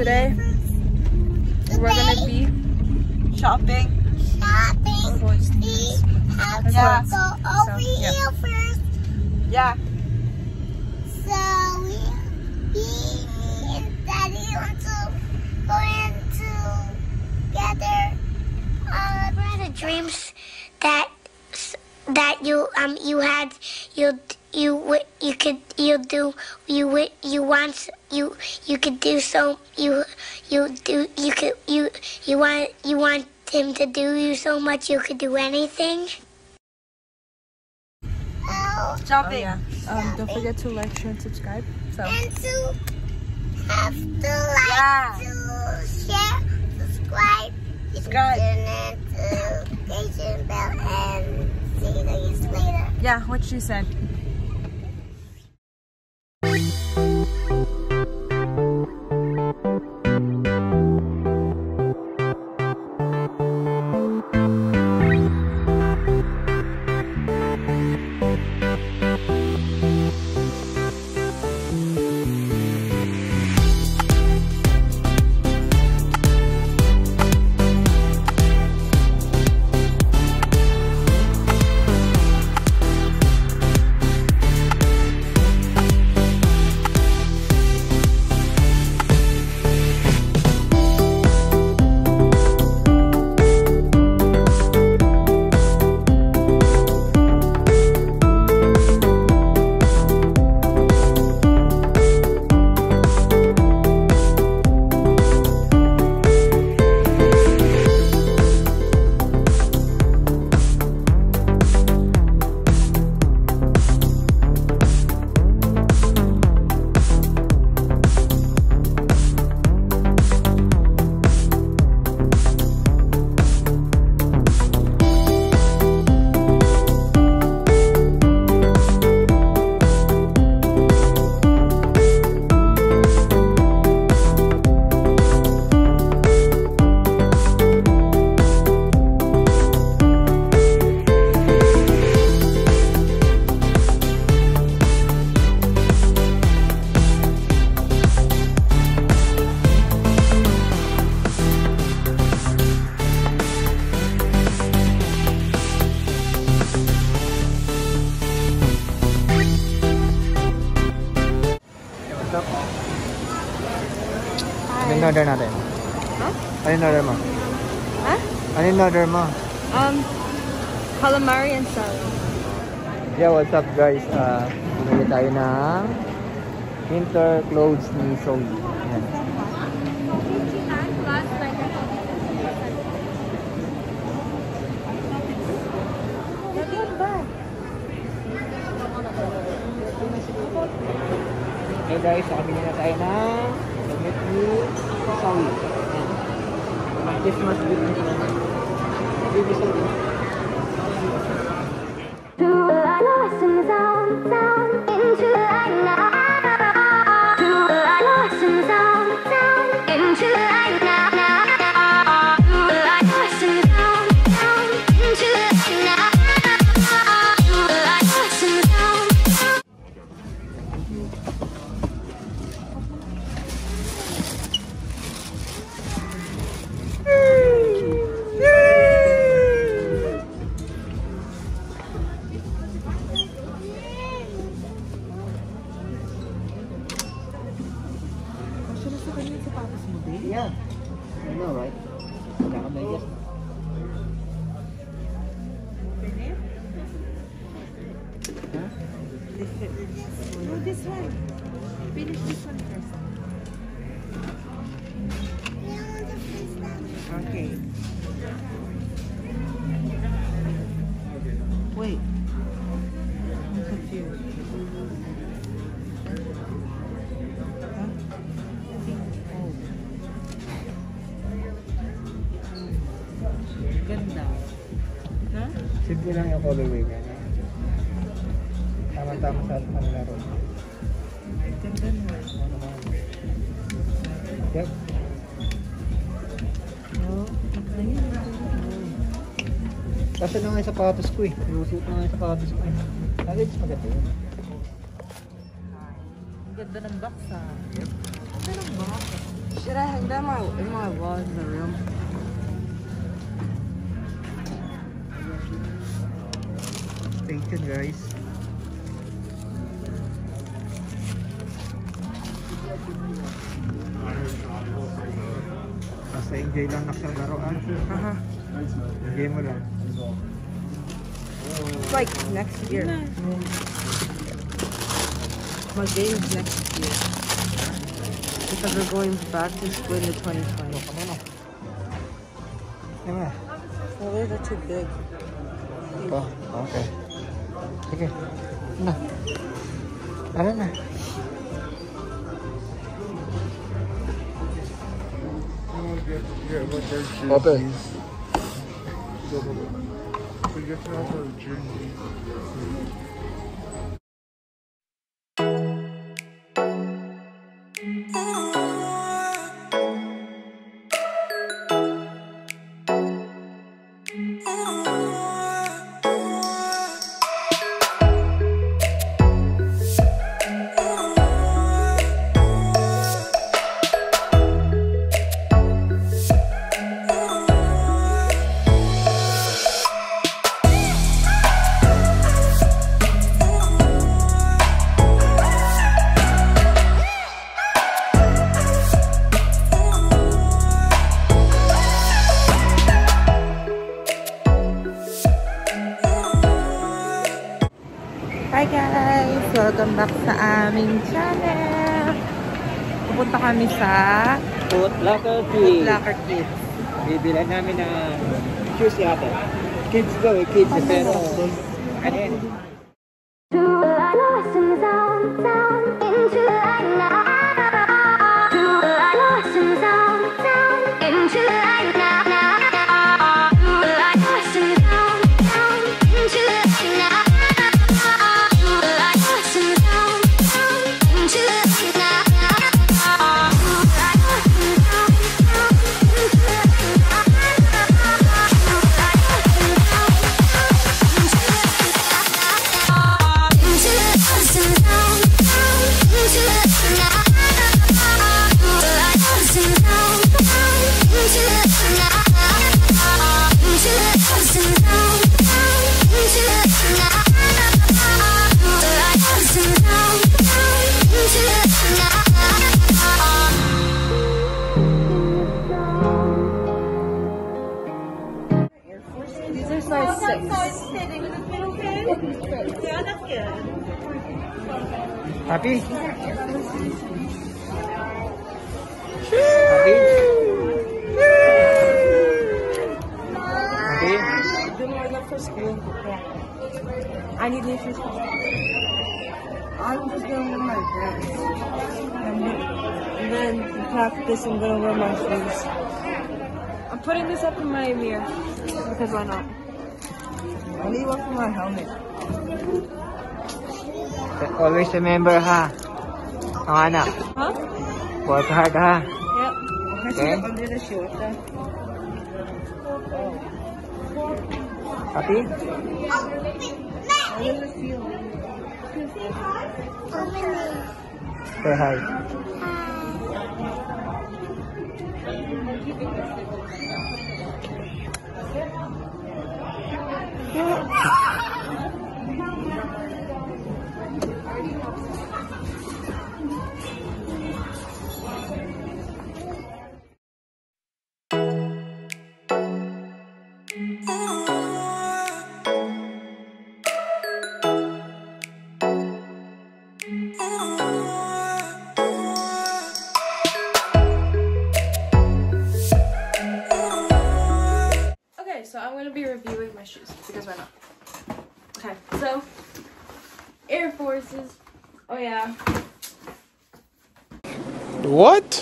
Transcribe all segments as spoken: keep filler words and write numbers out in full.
today we're gonna be shopping. Shopping. We have to yeah. go over so, yeah. here first. Yeah. So we, we and Daddy want to go into together. Uh, what are the dreams that that you um you had you you you could you do you you want you you could do so you you do you could you you want you want him to do you so much you could do anything. Oh, Shopping. Oh, yeah. Um, don't forget to like, share, and subscribe. So. And to have to like, yeah. to share, subscribe, subscribe, and notification bell, and see you guys later. Yeah, what she said. Ano yung order natin? Huh? Ano yung order mo? Huh? Ano yung order mo? Um, calamari and salad. Yeah, what's up guys? Uh, Bumili tayo ng winter clothes ni Zoe. Ayan. Okay guys, so kami na tayo ng damit ni Zoe. Ayan. Christmas gift ni Zoe. Baby Zoe. Yeah, I know, right? Nakamagas. Huh? No, this one. Finish this one first. Okay. Wait. I'm confused. Huh? Oh. Ganda. Huh? Simple lang yung colorway niya. Tama-tama sa panlaro. Ganda na. Yep. Oh, kasi na nga yung sapatos ko eh. Inusuot na nga yung sapatos ko eh. Lagi mas maganda yun. Ang ganda ng box ah. Ang ganda ng box. Should I hang them out in my wall in the room? Stay tuned, guys. Basta enjoy lang na sa laruan. Uh-huh. Enjoy mo lang. It's like next year. My game is next year. Because we're going back to school in twenty twenty. Diba? Well, those are too big. Oh, okay. Sige. Na. Ano na? Open. Hi guys! Welcome back sa aming channel! Pupunta kami sa Foot Locker Foot Kids. Locker Kids. Bibilan namin ng shoes yata. Kids go eh, kids. Pero, ano yan? These are size six. Happy? Happy? Happy? Do more enough for school. I need new shoes. I'm just gonna wear my dress. And then to practice, I'm gonna wear my shoes. I'm putting this up in my mirror because why not? I need one for my helmet. Always remember, ha? Ang anak. Huh? Work hard, ha? Yep. Okay. Under the shoe. Happy? How does it feel? Say hi. Okay, so I'm going to be reviewing my shoes, because why not? Okay, so, Air Forces, oh yeah. What?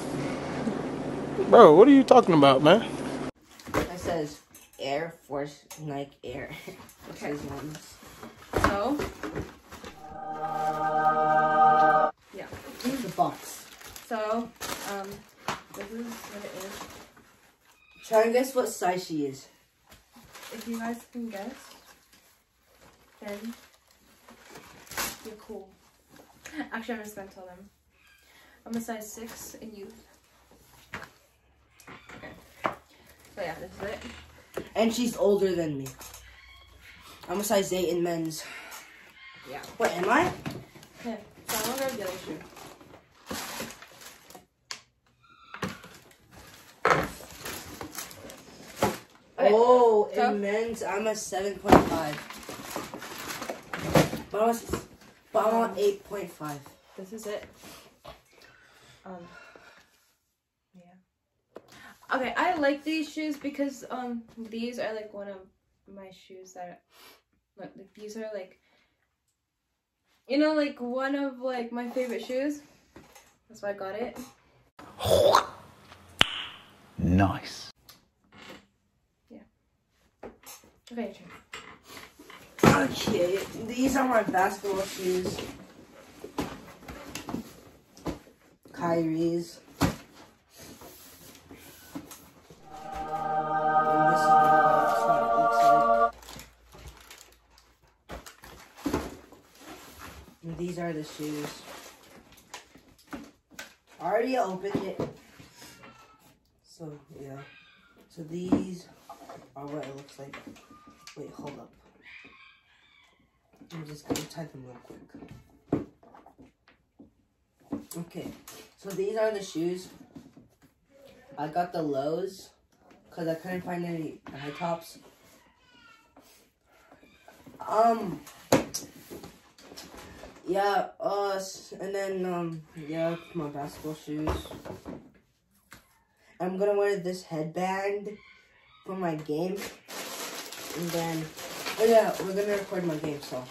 Bro, what are you talking about, man? It says Air Force Nike Air. Okay. These ones. So, yeah. Here's the box. So, um, this is what it is. Try and guess what size she is. If you guys can guess, then you're cool. Actually, I'm just gonna tell them. I'm a size six in youth. So yeah, this is it. And she's older than me. I'm a size eight in men's. Yeah. Wait, am I? Okay, so I'm gonna grab the other shoe. Okay, Oh, so- in men's, I'm a seven point five. But I was, but I'm on eight point five. This is it. Um. Yeah. Okay, I like these shoes because um these are like one of my shoes that look like these are like you know like one of like my favorite shoes. That's why I got it. Nice. Okay, Okay, these are my basketball shoes. Kyrie's. And this is what it looks like. And these are the shoes. I already opened it. So, yeah. So these are what it looks like. Wait, hold up. I'm just gonna type them real quick. Okay, so these are the shoes. I got the lows because I couldn't find any high tops. Um, yeah, uh, and then, um, yeah, my basketball shoes. I'm gonna wear this headband for my game. And then, oh yeah, we're gonna record my game, so.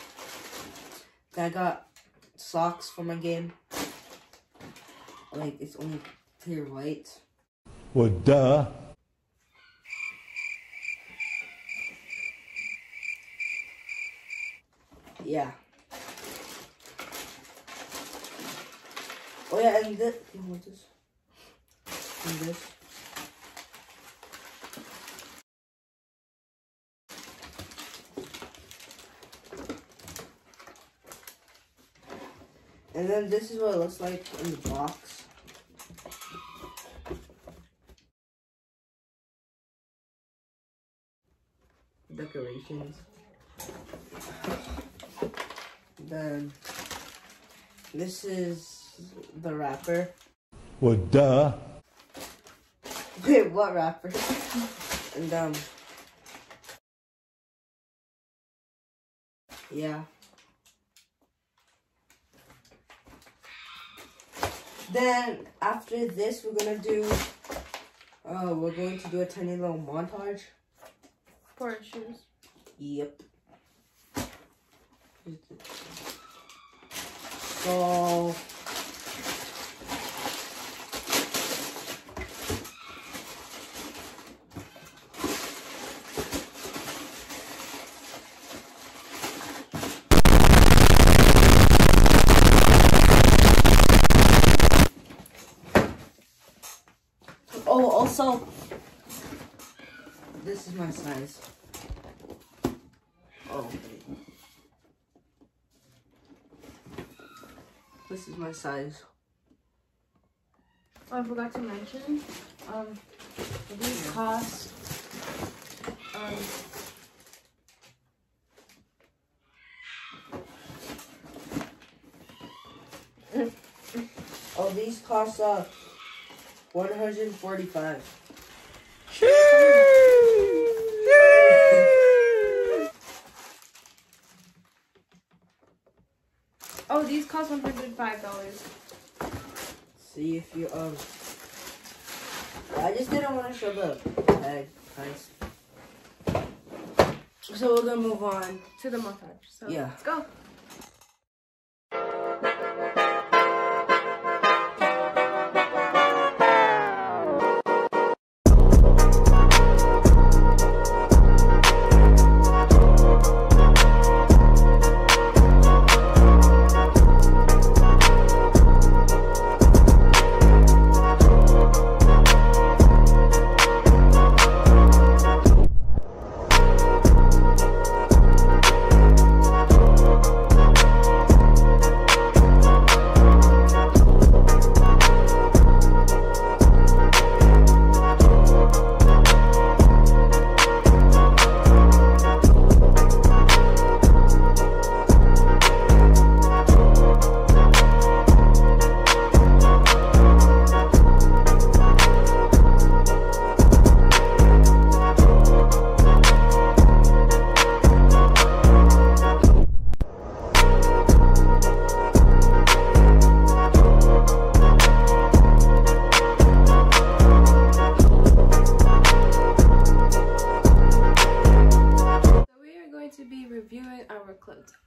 I got socks for my game. Like, it's only clear white. Well, duh. Yeah. Oh yeah, and this, what's this? And this. And then this is what it looks like in the box. Decorations. Then this is the wrapper. Well, duh. Wait, what wrapper? And um, yeah. Then after this, we're gonna do. Uh, we're going to do a tiny little montage. for shoes. Yep. So. Oh, also, this is my size. Oh, wait. This is my size. Oh, I forgot to mention, um, these cost, um, Oh, these cost uh one hundred forty-five. oh, these cost one hundred five dollars. See if you um. I just didn't want to show the tag price. So we're gonna move on To the montage. So Yeah. let's go.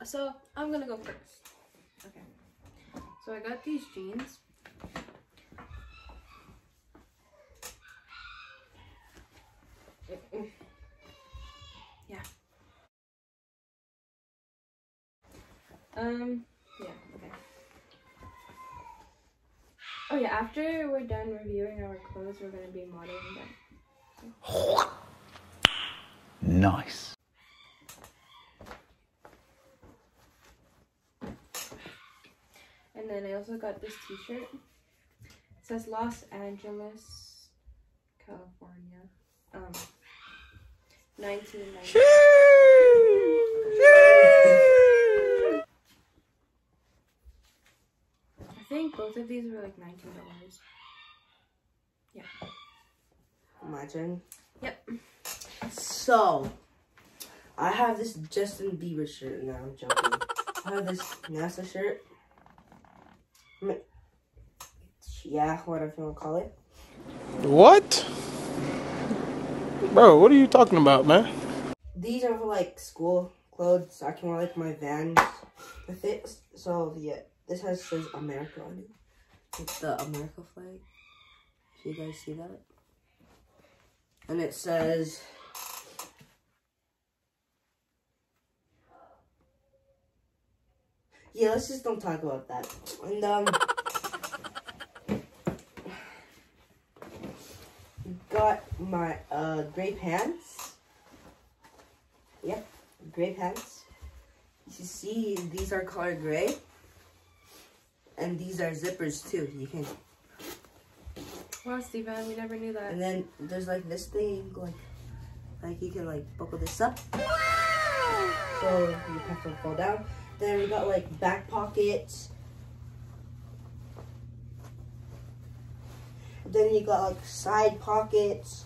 so I'm gonna go first. Okay. So I got these jeans. Yeah. Um, yeah, okay. Oh yeah, after we're done reviewing our clothes, we're gonna be modeling them. So. Nice. And then I also got this t-shirt. It says Los Angeles, California. Um, nineteen ninety. I think both of these were like nineteen dollars. Yeah. My turn. Yep. So, I have this Justin Bieber shirt. No, I'm joking. I have this NASA shirt. Yeah, whatever you want to call it. What? Bro, what are you talking about, man? These are for like school clothes. So I can wear like my Vans with it. So yeah, this has says America on it. It's the America flag. If you guys see that. And it says yeah, let's just don't talk about that. And um got my uh gray pants. Yep, gray pants. You see, these are color gray. And these are zippers too. You can. Wow, Steven, we never knew that. And then there's like this thing, like, like you can like buckle this up. So you have to fall down. Then we got like back pockets. Then you got like side pockets.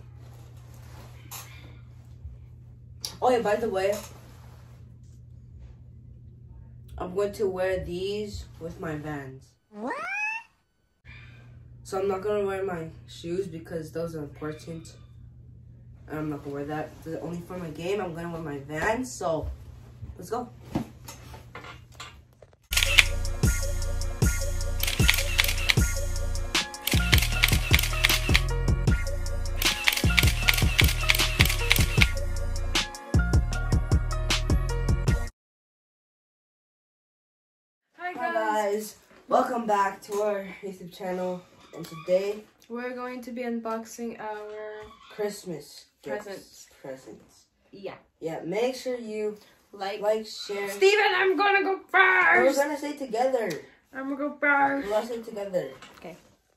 Oh yeah, by the way, I'm going to wear these with my Vans. What? So I'm not gonna wear my shoes because those are important. And I'm not gonna wear that. They're only for my game. I'm gonna wear my Vans. So let's go. Hi Hi guys. guys, welcome back to our YouTube channel. And today We're going to be unboxing our Christmas gifts. Presents. Presents. yeah. Yeah, make sure you Like, like, share. Steven, I'm gonna go We're first. gonna say together. I'm gonna go We're first. gonna say together. Okay.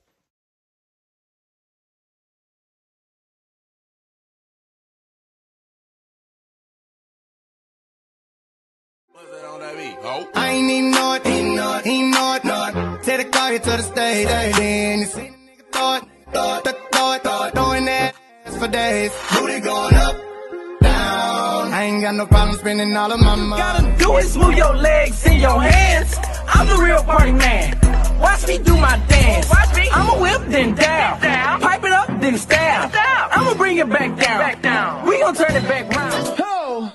I ain't even know it, ain't know it, ain't know it, know it. Take the car here to the stage, then you see the nigga throw it, throw it, throw it, throw it, throwing that ass for days. Booty going up, down. I ain't got no problem spending all of my money. Gotta do is move your legs and your hands. I'm the real party man. Watch me do my dance. Watch me. I'ma whip then down. down. Pipe it up then stab. I'ma bring it back down. Back down. We gon' turn it back round. Oh.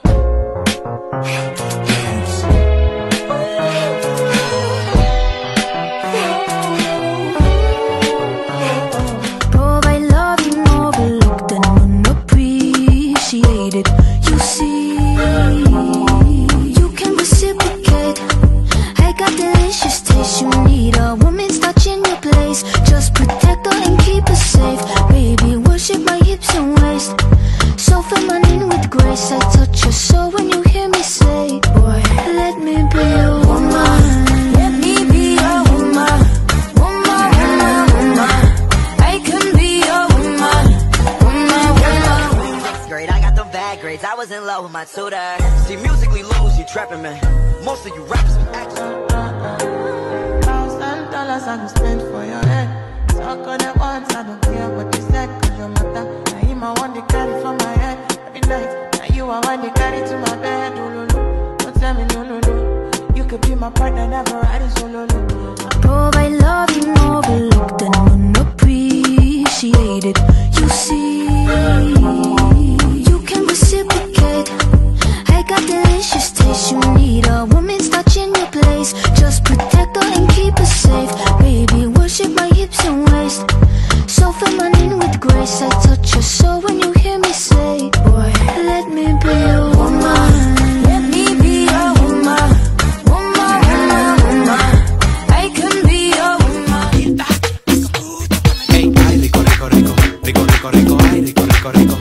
You see, you can reciprocate. I got delicious taste. You need a woman's touch in your place. Just protect her and keep her safe. Baby, worship my hips and waist. So feminine with grace. I touch your soul when you hear me say, boy, let me be a woman. Let me be a woman. Woman, woman, woman. I can be a woman. Woman, woman. Great, I got them bad grades. I was in love with my tutor. See, musically lose, you trapping, man. Most of you rappers be acting. Thousand dollars I can spend for your head. Talk on that once, I don't care what you said. Cause your matter, now him I want to carry from my head every night. Now you I want to carry to my bed. Oh, no, no. Don't tell me no, no, no. You could be my partner, never riding solo. No. Provide love you overlooked and unappreciated. You see, you can reciprocate. I got delicious taste. You need a rico, rico, ay, rico, rico, rico.